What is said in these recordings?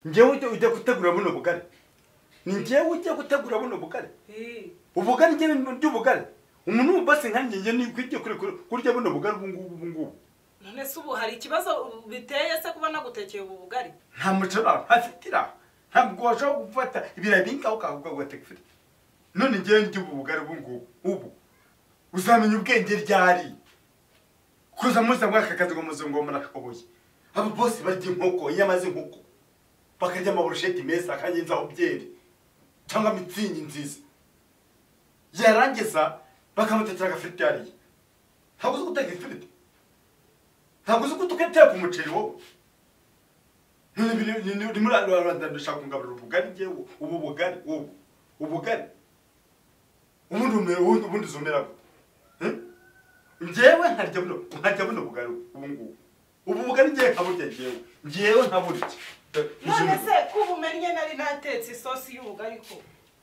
Njyewe ujya gutegura buno bugari. Ni njyewe ujya gutegura buno bugari. Ubugari njyewe by'ubugari. Umuntu ubase nkanjye ni kwije kurya buno bugari ubungubu. None se ubu hari ikibazo biteye se kuba nagutekeye ubu bugari? Nta mucora hafitira. Ntabwo washobora gufata ibirayi bingaho ukagutekera. None njyewe by'ubu bugari ubungubu. Ubu uzamenya ubwenge ryari. Kuza muza mwaka kazi ngo muzungu murakaboye. Abo bose barya inkoko, inyama z'inkoko. Bakarya amaburusheti meza akanyenzaho byeri. Cyangwa mitsingi nziza. Yarangiza bakamutekera agafiriti yariye. Ntabwo uzi guteka ifiriti. Ntabwo uzi guteka umuceri wowe. Ni muri Rwanda ndashaka kungaburira ubugari njyewe, ubu bugari, ubugari. Ubundi zomera. Njyewe nkarya buno bugari ubungubu. Ubu bugari njyewe nkaburya njyewe nkaburya. None se kuba umenye nari natetse isosi y'ubugari ko?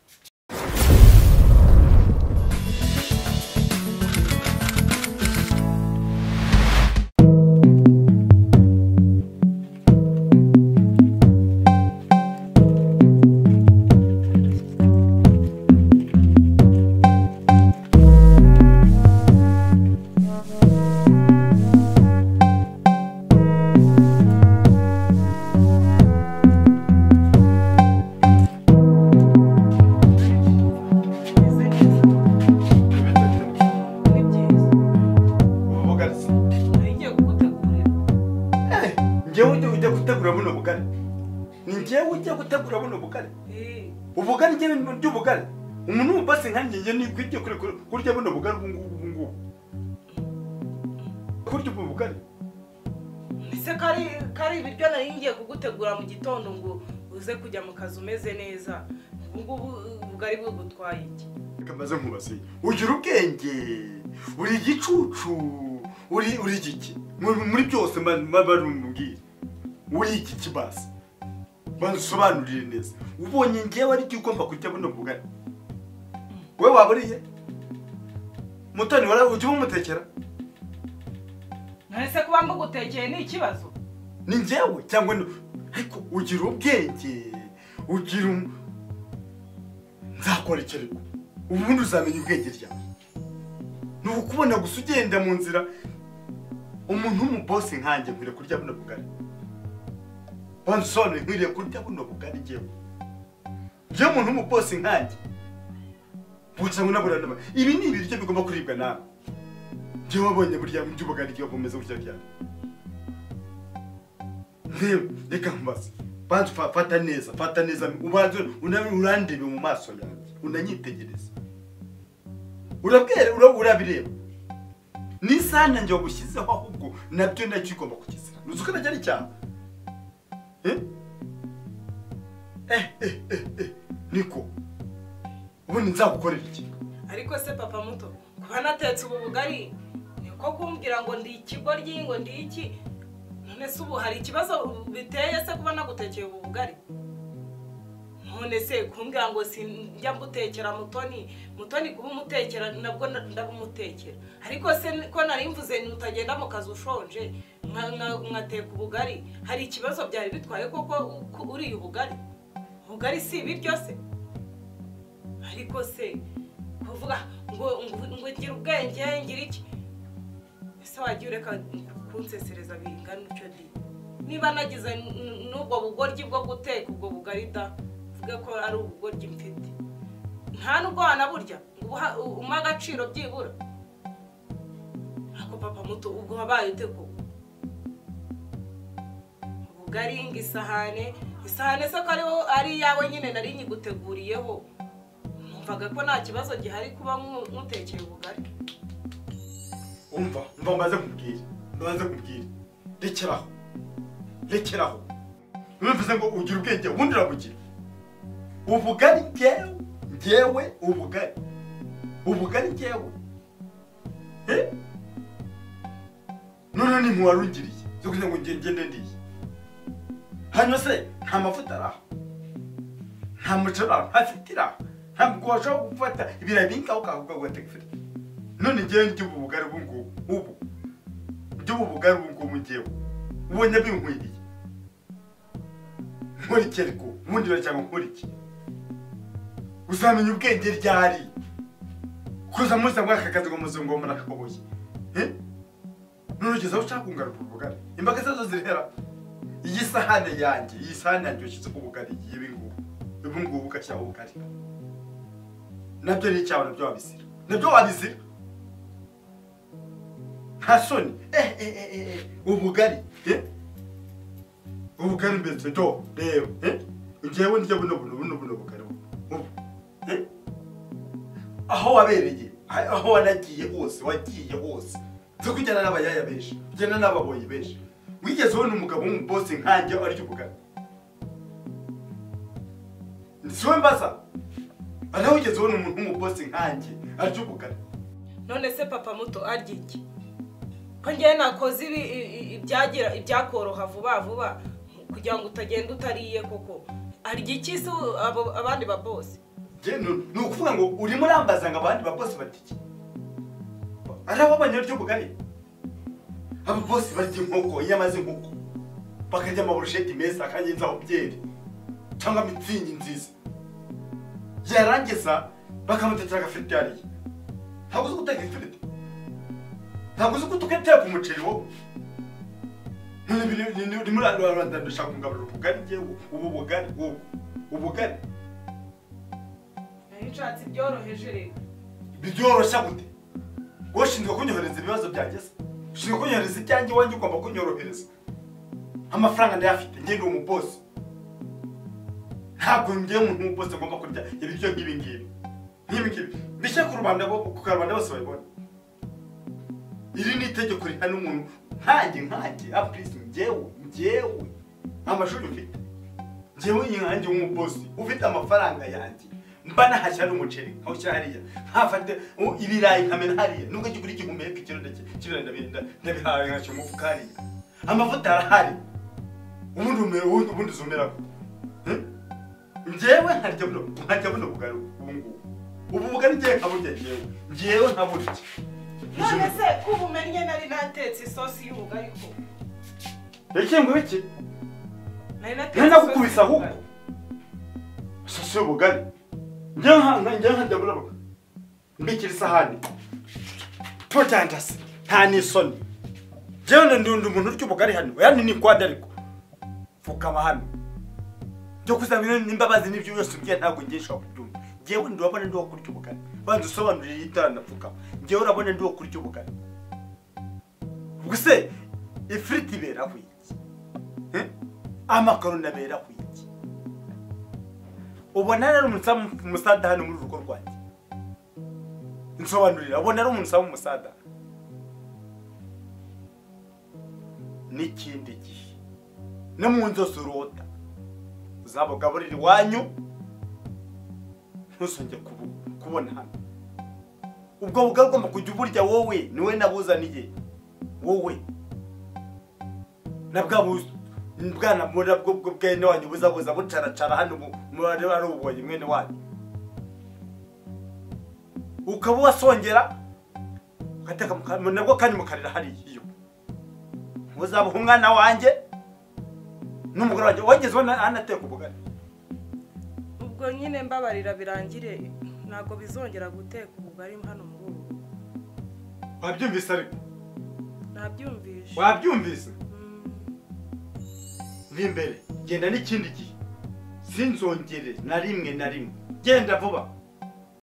Ubugari njyewe by'ubugari. Umuntu ubase nkanjye ni kwije kurya buno bugari ubungubu. Kurya ubugari. Ese kari ibiryo nari ngiye kugutegura mu gitondo ngo uze kujya mu kazi umeze neza. Ubungubu ubugari bugutwaye iki? Kamaze nkubase. Ugira ubwenge. Uri igicucu. Uri igiki? Muri byose barumbwira. Uri iki kibase? Bansobanurire neza. Ubonye njyewe ari cyo ugomba kujya buno bugari. Wewe waburiye? Mutoni wala ujye umutekera? None se kuba mbugutekeye ni ikibazo? Ni njyewe cyangwa ariko ugira ubwenge. Ugira nzakora ikirego. Ubundi uzamenya ubwenge ryawe. Nukubona gusa ugenda mu nzira umuntu w'umubosi nkanjye nkwiriye kurya buno bugari. Bansone nkwiriye kurya buno bugari njyewe. Njyewe umuntu w'umubosi nkanjye. Buca ngunabura nama. Ibi ni ibiryo bigomba kuribwa nawe. Njyewe wabonye burya mu by'ubugari cyo bumeze gutya cyane. Reka mbaze. Bantu fata neza. Ubanze urandebe mu maso yanjye. Unanyitegereza. Urabireba. Ni sana njye wagushyizeho ahubwo nabyo nacyo igomba kugeza. Uzuko najya ari cyane. Niko. Ubundi nzagukorera iki? Ariko se papa muto, kuba natetse ubu bugari niko kumbwira ngo ndi ikigoryi ngo ndi iki? None se ubu hari ikibazo biteye se kuba nagutekeye ubu bugari? None se kumbwira ngo sinjya mbutekera Mutoni kuba umutekera nabwo ndabumutekera. Ariko se ko nari mvuze nutagenda mu kazi ushonje mwateka ubugari, hari ikibazo byari bitwaye koko uri ubugari? Ubugari si ibiryo se? Ariko se kuvuga ngo ngira ubwenge ngira iki? Ese wagiye ureka kunsesereza bingana ucyo di? Niba nagize n'ubwo bugoryi bwo guteka ubwo bugari da, vuga ko ari ubugoryi mfite. Nta nubwo wanaburya umpa agaciro byibura. Ako papa muto ubwo wabaye uteko ubugari ngisahane se ko ari yawe nyine nari nyiguteguriyeho. Numvaga ko nta kibazo gihari kuba mutekeye ubugari. Umva mbaze kubwira. Rekeraho. Numvise ngo ugira ubwenge ubundi urabugira. Ubugari njyewe ubugari. Ubugari njyewe. None ni muwarungiriye. Zo kugira ngo ngende ndiye. Hano se nta mafuta araho. Nta mucora hafitira. Ntabwo washobora gufata ibirayi bingaho ukagutekera. None njyewe by'ubu bugari ubungubu. By'ubu bugari ubungubu njyewe. Ubonye binkwiriye. nkurikire ko ubundi cyangwa nkuriki uzamenya ubwenge ryari kuza muza mwaka kazi ngo muzungu murakabonye nurugeza ushaka kungaruka ubugari imbaga zazo zirihera iyi sahane yanjye yashyize ku bugari ibi ngubu ukashyiraho ubugari nabyo ni icyaha nabyo wabizira nta soni ubugari mbese do rero njyewe ndya buno bugari aho wabereye aho wanagiye hose zo kujyana n'abayaya benshi ugenda n'ababoyi benshi wigeze ubona umugabo w'umubosi nkanjye arya ubugari siwe mbaza nawe wigeze ubona umuntu w'umubosi nkanjye arya ubugari none se papa muto arya iki ko njyewe nakoze ibyakoroha vuba kugira ngo utagenda utariye koko arya iki se abandi babosi ni ukuvuga ngo urimo urambaza ngo abandi babosi batiki ari abo banyarya ubugari ababosi barya inkoko inyama z'inkoko bakarya amaburusheti meza akanyenzaho byeri cyangwa mitsingi nziza yarangiza bakamutekera agafiriti yariye ntabwo uzi guteka ifiriti ntabwo uzi guteka umuceri wowe urimo uraranda dushaka kungaburira ubugari njyewe ubugari nshatse byoroheje rero byoroshya gute wowe ushinzwe kunyohereza ibibazo byageze ushinzwe kunyohereza ibyanjye iwanjye ugomba kunyorohereza amafaranga ndayafite njye ndi umubosi ntabwo njyewe umuntu w'umubosi agomba kurya ibiryo nk'ibi ngibi bishyira ku karubanda bose babibona iri ni itegeko rihana umuntu nkanjye apurisi njyewe amashuri mfite njyewe nkanjye w'umubosi ufite amafaranga yanjye mba nahashya n'umuceri nkawushyira hariya nkafate ibirayi nkamena hariya nubwo kigura igihumeka ikiro ndabihawe nkashyira umufuka hariya amavuta arahari ubundi uzumeraho njyewe nkarya buno bugari ubu bugari njyewe nkaburya njyewe nkaburya none se ko ubumenye nari natetse isosi y'ubugari ko reke ngo iki nari nakukubisa ahubwo isosi y'ubugari njyewe nkajya burabura mbikira isahani potandasi nta n'isoni njyewe ndi umuntu urya ubugari hano yani ni kwada ariko pfukama hano byo kuzabira n'imbabazi n'ibyo byose umbwiye ntabwo ngiye nshobora kubyumva njyewe ndabona ndi wo kurya ubugari banza usobanurire itara ndapfukama njyewe urabona ndi wo kurya ubugari ubwo se ifiriti iberaho iki amakaroni aberaho iki ubona rero umusada hano muri urugo rwanjye nsobanurira ubona ari umuntu usaba umusada n'ikindi gihe no mu nzozi urota uzabugaburira iwanyu ntuzongere kubona hano ubwo bugari ugomba kujya uburya wowe niwe nabuzaniye wowe na bwana muri bwo bwene wanyu buzabuza bucaracara hano muri ari ubonye mwene wanyu ukaba wasongera ugateka nabwo kandi mukarira hariya iyo muzabuha umwana wanjye n'umugore wanjye wageze ubona anateka ubugari ubwo nyine mbabarira birangire ntabwo bizongera guteka ubugari hano muri ubu wabyumvise ariko nabyumvise wabyumvise n'imbere genda n'ikindi gihe sinzongere na rimwe genda vuba